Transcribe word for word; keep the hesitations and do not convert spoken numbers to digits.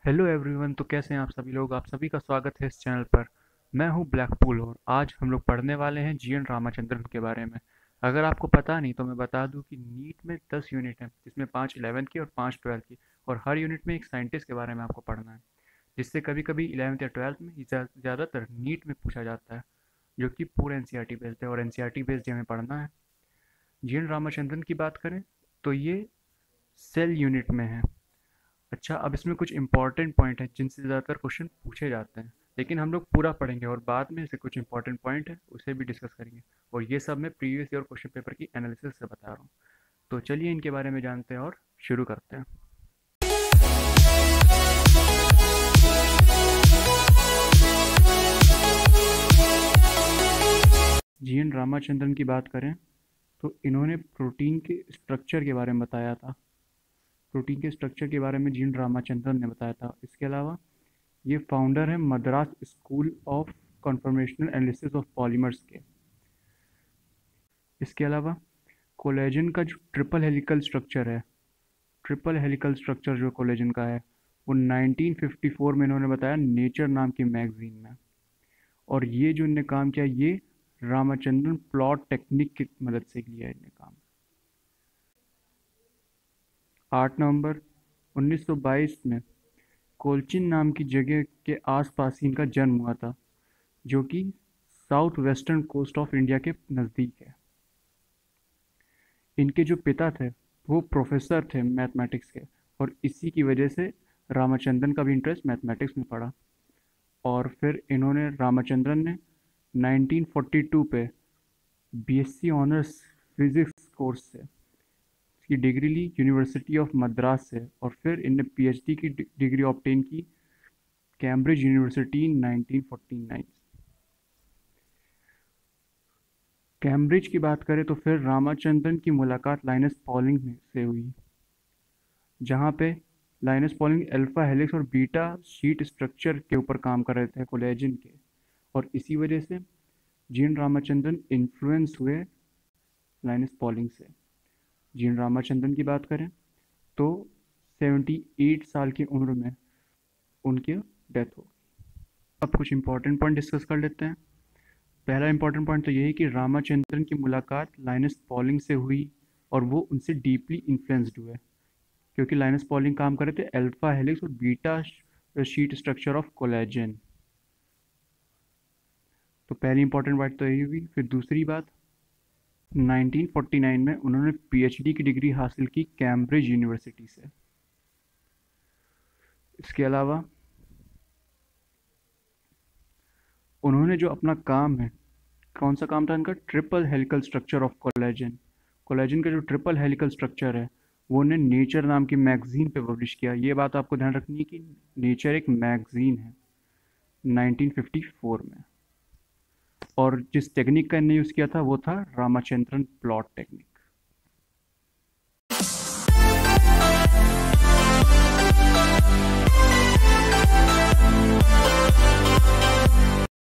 Hello everyone. तो कैसे हैं आप सभी लोग। आप सभी का स्वागत है इस चैनल पर। मैं हूं ब्लैकपूल और आज हम लोग पढ़ने वाले हैं जीएन रामाचंद्रन के बारे में। अगर आपको पता नहीं तो मैं बता दूं कि नीट में दस यूनिट हैं, जिसमें पाँच इलेवेंथ की और पाँच ट्वेल्थ की, और हर यूनिट में एक साइंटिस्ट के बारे में आपको पढ़ना है, जिससे कभी कभी इलेवेंथ या ट्वेल्थ में ज़्यादातर नीट में पूछा जाता है, जो कि पूरा एनसीईआरटी बेस्ड है और एनसीईआरटी बेस्ड हमें पढ़ना है। जीएन रामाचंद्रन की बात करें तो ये सेल यूनिट में है। अच्छा, अब इसमें कुछ इंपॉर्टेंट पॉइंट हैं जिनसे ज़्यादातर क्वेश्चन पूछे जाते हैं, लेकिन हम लोग पूरा पढ़ेंगे और बाद में से कुछ इंपॉर्टेंट पॉइंट है उसे भी डिस्कस करेंगे। और ये सब मैं प्रीवियस ईयर क्वेश्चन पेपर की एनालिसिस से बता रहा हूँ। तो चलिए इनके बारे में जानते हैं और शुरू करते हैं। जी एन रामाचंद्रन की बात करें तो इन्होंने प्रोटीन के स्ट्रक्चर के बारे में बताया था। प्रोटीन के स्ट्रक्चर के बारे में जी एन रामाचंद्रन ने बताया था। इसके अलावा ये फाउंडर है Madras school of conformational analysis of polymers के। इसके अलावा कोलेजन का जो ट्रिपल हेलिकल स्ट्रक्चर है, ट्रिपल हेलिकल स्ट्रक्चर जो कोलेजन का है, वो नाइनटीन फिफ्टी फोर में इन्होंने बताया नेचर नाम की मैगजीन में। और ये जो इनने काम किया, ये रामाचंद्रन प्लॉट टेक्निक की मदद से किया है इनने काम। आठ नवंबर उन्नीस सौ बाईस में कोलचिन नाम की जगह के आसपास ही इनका जन्म हुआ था, जो कि south western coast of India के नज़दीक है। इनके जो पिता थे वो प्रोफेसर थे मैथमेटिक्स के, और इसी की वजह से रामाचंद्रन का भी इंटरेस्ट मैथमेटिक्स में पड़ा। और फिर इन्होंने रामाचंद्रन ने नाइनटीन फोर्टी टू पे बीएससी ऑनर्स फिजिक्स कोर्स से की डिग्री ली यूनिवर्सिटी ऑफ मद्रास से, और फिर इन्हें पीएचडी की डिग्री ऑब्टेन की Cambridge university in nineteen forty nine. Cambridge की बात करें तो फिर रामाचंद्रन की मुलाकात लाइनस पॉलिंग से हुई, जहाँ पे लाइनस पॉलिंग अल्फा हेलिक्स और बीटा शीट स्ट्रक्चर के ऊपर काम कर रहे थे कोलेजन के, और इसी वजह से जी एन रामाचंद्रन इन्फ्लुएंस हुए लाइनस पॉलिंग से। जी एन रामाचंद्रन की बात करें तो अठहत्तर साल की उम्र में उनकी डेथ हो। अब कुछ इंपॉर्टेंट पॉइंट डिस्कस कर लेते हैं। पहला इंपॉर्टेंट पॉइंट तो यही कि रामाचंद्रन की मुलाकात लाइनस पॉलिंग से हुई और वो उनसे डीपली इन्फ्लुएंस्ड हुए, क्योंकि लाइनस पॉलिंग काम कर रहे थे अल्फा हेलिक्स और beta sheet structure of collagen. तो पहली इंपॉर्टेंट बात तो यही हुई। फिर दूसरी बात, नाइनटीन फोर्टी नाइन में उन्होंने पीएचडी की डिग्री हासिल की कैम्ब्रिज यूनिवर्सिटी से। इसके अलावा उन्होंने जो अपना काम है, कौन सा काम था इनका, triple helical structure of collagen. Collagen का जो ट्रिपल हेलिकल स्ट्रक्चर है वो उन्हें नेचर नाम की मैगजीन पे पब्लिश किया। ये बात आपको ध्यान रखनी है कि नेचर एक मैगजीन है, नाइनटीन फिफ्टी फोर में। और जिस टेक्निक का इन्हें यूज़ किया था वो था रामाचंद्रन प्लॉट टेक्निक।